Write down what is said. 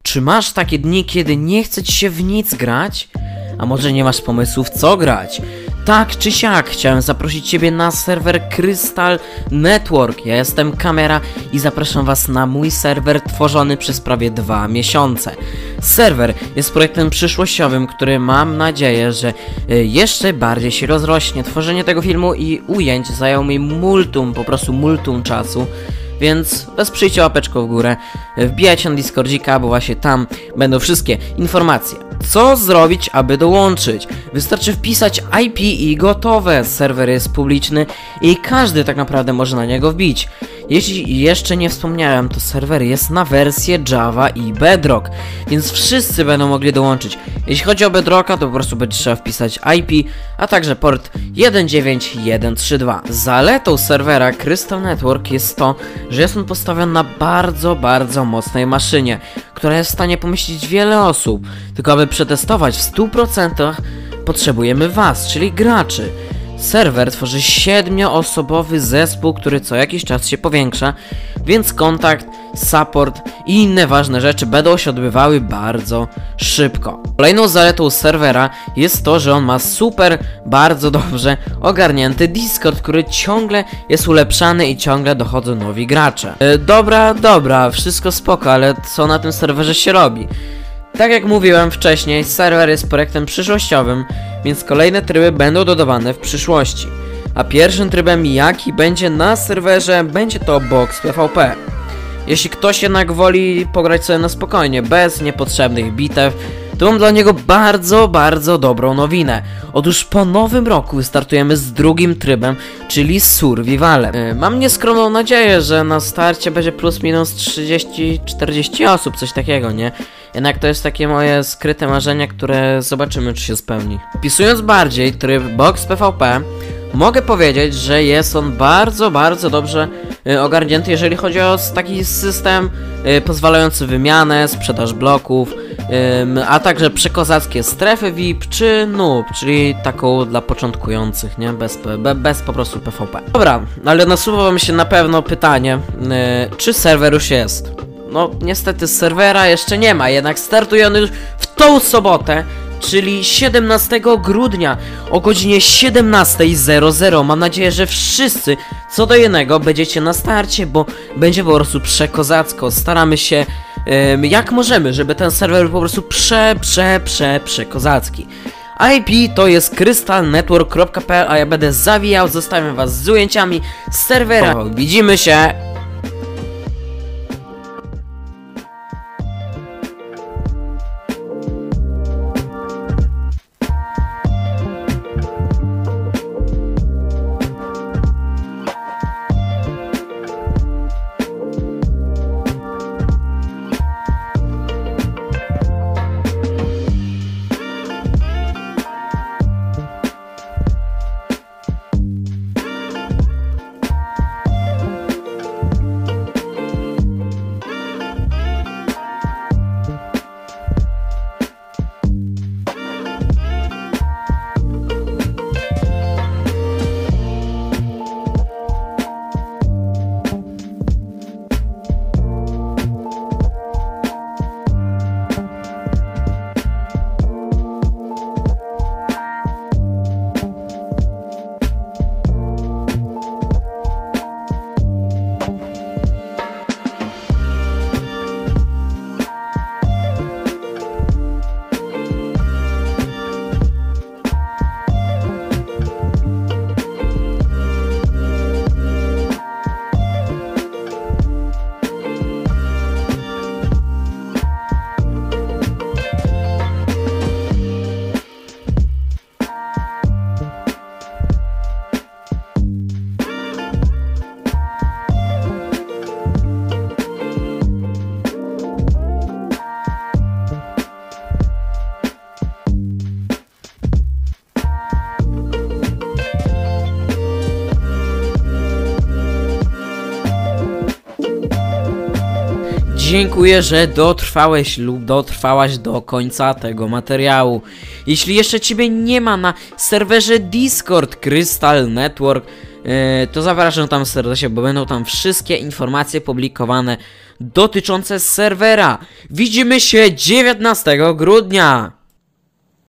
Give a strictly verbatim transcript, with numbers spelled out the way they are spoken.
Czy masz takie dni, kiedy nie chce ci się w nic grać? A może nie masz pomysłów, co grać? Tak czy siak, chciałem zaprosić ciebie na serwer Crystal Network. Ja jestem Kamera i zapraszam was na mój serwer tworzony przez prawie dwa miesiące. Serwer jest projektem przyszłościowym, który mam nadzieję, że jeszcze bardziej się rozrośnie. Tworzenie tego filmu i ujęć zajęło mi multum, po prostu multum czasu. Więc wesprzyjcie łapeczką w górę, wbijajcie na Discordzika, bo właśnie tam będą wszystkie informacje. Co zrobić, aby dołączyć? Wystarczy wpisać I P i gotowe. Serwer jest publiczny i każdy tak naprawdę może na niego wbić. Jeśli jeszcze nie wspomniałem, to serwer jest na wersję Java i Bedrock, więc wszyscy będą mogli dołączyć. Jeśli chodzi o Bedrocka, to po prostu będzie trzeba wpisać I P, a także port jeden dziewięć jeden trzy dwa. Zaletą serwera Crystal Network jest to, że jest on postawiony na bardzo, bardzo mocnej maszynie, która jest w stanie pomieścić wiele osób. Tylko aby przetestować w stu procentach potrzebujemy was, czyli graczy. Serwer tworzy siedmioosobowy zespół, który co jakiś czas się powiększa, więc kontakt, support i inne ważne rzeczy będą się odbywały bardzo szybko. Kolejną zaletą serwera jest to, że on ma super, bardzo dobrze ogarnięty Discord, który ciągle jest ulepszany i ciągle dochodzą nowi gracze. Yy, dobra, dobra, wszystko spoko, ale co na tym serwerze się robi? Tak jak mówiłem wcześniej, serwer jest projektem przyszłościowym, więc kolejne tryby będą dodawane w przyszłości. A pierwszym trybem, jaki będzie na serwerze, będzie to Box P V P. Jeśli ktoś jednak woli pograć sobie na spokojnie, bez niepotrzebnych bitew, to mam dla niego bardzo, bardzo dobrą nowinę. Otóż po nowym roku startujemy z drugim trybem, czyli Survivalem. Yy, mam nieskromną nadzieję, że na starcie będzie plus minus trzydzieści czterdzieści osób, coś takiego, nie? Jednak to jest takie moje skryte marzenie, które zobaczymy, czy się spełni. Opisując bardziej tryb Box P V P, mogę powiedzieć, że jest on bardzo, bardzo dobrze y, ogarnięty, jeżeli chodzi o taki system y, pozwalający wymianę, sprzedaż bloków, y, a także przekozackie strefy V I P czy noob, czyli taką dla początkujących, nie? Bez, be, bez po prostu P V P. Dobra, ale nasuwa wam się na pewno pytanie, y, czy serwer już jest? No, niestety serwera jeszcze nie ma, jednak startuje on już w tą sobotę, czyli siedemnastego grudnia o godzinie siedemnastej zero zero. Mam nadzieję, że wszyscy co do jednego będziecie na starcie, bo będzie po prostu przekozacko. Staramy się um, jak możemy, żeby ten serwer był po prostu prze, prze, prze, przekozacki. I P to jest crystal network kropka p l, a ja będę zawijał, zostawiam was z ujęciami z serwera. O, widzimy się! Dziękuję, że dotrwałeś lub dotrwałaś do końca tego materiału. Jeśli jeszcze ciebie nie ma na serwerze Discord Crystal Network, yy, to zapraszam tam serdecznie, bo będą tam wszystkie informacje publikowane dotyczące serwera. Widzimy się dziewiętnastego grudnia!